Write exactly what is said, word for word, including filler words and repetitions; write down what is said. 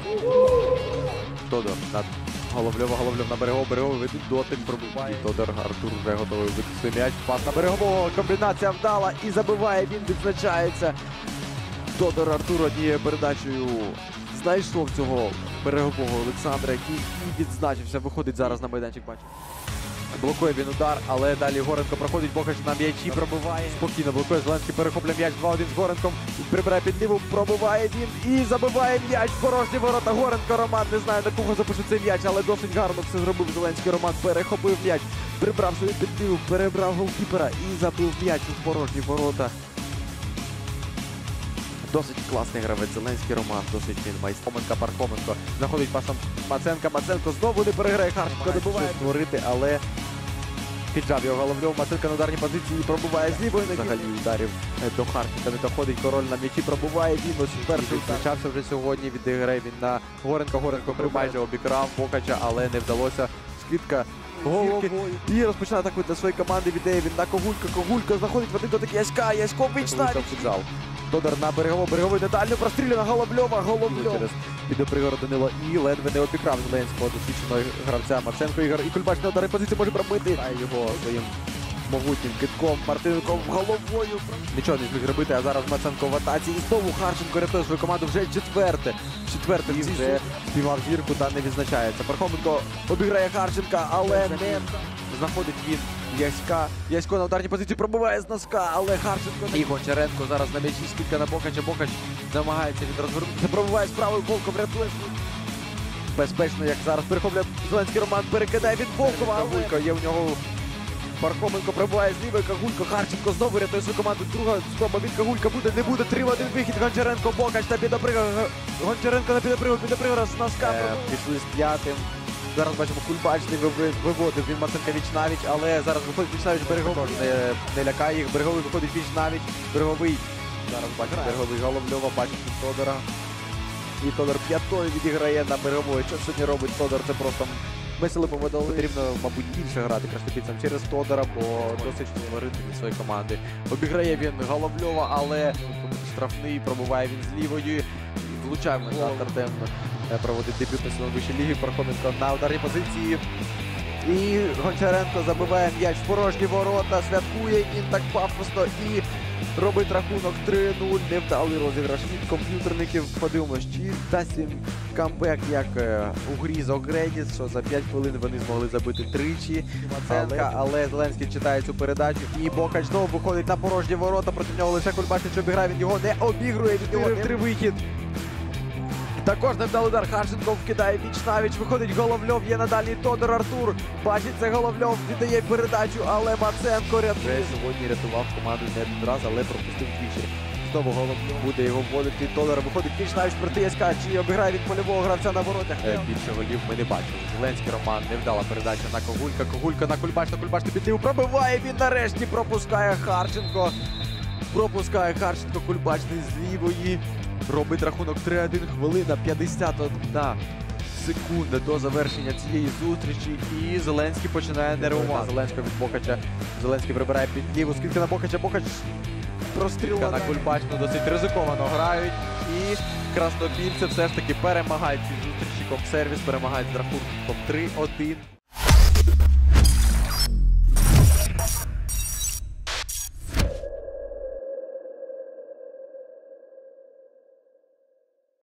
Тодор над Головльова, Головльов на Берегову, Береговий ведуть дотик, пробиває. І Тодор, Артур вже готовий витисти м'яч. Пас на Берегового, комбінація вдала і забиває, він відзначається. Тодор, Артур однією передачею знайшов цього Берегового Олександра, який і відзначився. Виходить зараз на майданчик матчу. Блокує він удар, але далі Горенко проходить, Бокач на м'ячі, пробиває. Спокійно блокує, Зеленський перехоплює м'яч, два-один з Горенком. Прибирає під ліву, пробиває він і забиває м'яч. Порожні ворота. Горенко Роман, не знаю, на кого запише цей м'яч, але досить гарно все зробив Зеленський Роман. Перехопив м'яч, прибрав собі під ліву, перебрав голкіпера і забив м'яч у порожні ворота. Досить класний гравець Зеленський Роман, досить він майстер. Пархоменко, Пархоменко знаходить пасом Маценка, Маценко знову не переграє, Харченко добиває створити, але піджав його Головльов, Маценко на ударній позиції, пробуває з лівої, взагалі ударів до Харченка не доходить, Король на м'ячі пробуває, він ось перший відзначався вже сьогодні, відіграє він на Горенко, Горенко майже обікрав Бокача, але не вдалося, Скидка головою. І розпочинає атаку для своєї команди, віддає він на Когулька, Когулька знаходить в один дотик Яська, Ясько вічна. Тодор на Берегову, Береговий детально прострілює на Головльова, Головльов. Через піде пригор Данило і ледве не обікрав Зеленського досвідченого гравця Маценко. Ігор і Кульбач на ударі позиції може пробити. А його своїм могутнім китком, Мартиненком головою. Нічого не зміг робити, а зараз Маценко в атаці. І знову Харченко рятує свою команду вже четверте. Четверте і вже спіймав зірку та не відзначається. Пархоменко обіграє Харченка, але не знаходить він Яська. Ясько на ударній позиції пробиває з носка, але Харченко і Гончаренко зараз на м'ячі, скидка на Бокача. Бокач намагається він розвернутися, пробиває з правою, Волков рятує. Безпечно, як зараз перехоплює Зеленський Роман, перекидає від Волкова. Кагулько є у нього. Пархоменко пробиває з лівої, Кагулько, Харченко знову рятує свою команду. Друга спроба від Кагулька буде, не буде. три в один вихід. Гончаренко, Бокач та підопригав. Гончаренко на підопригав, підопригав з носка. Е, пішли з п'ятим. Зараз бачимо, Кульбач не виводив він Маценка віч-навіч, але зараз виходить віч-навіч Береговий. Не, не лякає їх. Береговий виходить віч-навіч. Береговий. Зараз бачимо Береговий Головльова, бачить Тодора. І Тодор п'ятою відіграє на Берегової. Що сьогодні робить Тодор? Це просто весело поведали. Потрібно, мабуть, більше грати краснопільцям через Тодора, бо досить говорити від своєї команди. Обіграє він Головльова, але штрафний, пробуває він з лівою. Влучає в момент Артем. Проводить дебют на сезон вищої ліги. Пархоменко на ударній позиції. І Гончаренко забиває м'яч в порожні ворота. Святкує він так пафосно і робить рахунок три нуль. Невдалий розіграш від комп'ютерників. Подивимось, чи дасть їм камбек, як у грі з Огредіс, що за п'ять хвилин вони змогли забити тричі. Маценка, але Зеленський читає цю передачу. І Бокач знову виходить на порожні ворота. Проти нього лише Кульбач, що обіграє, він його не обігрує. Від нього три вихід. Також невдалий удар, Харченко вкидає віч-навіч, виходить Головльов, є надалі Тодор, Артур. Бачить це Головльов, віддає передачу, але Маценко рятує. Сьогодні рятував команду не один раз, але пропустив двічі. Знову Головльов буде його вводити. Тодор виходить віч-навіч проти Яська, чи обіграє від польового гравця на воротах. Більше голів ми не бачили. Зеленський Роман, невдала передача на Когулька, Когулька на Кульбач, на Кульбач на підліву, пробиває він нарешті, пропускає Харченко. Пропускає Харченко, Кульбач з лівої. Робить рахунок три один, хвилина, п'ятдесят одна секунда до завершення цієї зустрічі. І Зеленський починає нервувати. Зеленського від Бокача. Зеленський прибирає під ліву. Скидка на Бокача. Бокач прострілка на Кульбач. Досить ризиковано грають. І краснопільці все ж таки перемагають ці зустрічі. Комсервіс перемагають з рахунком три один.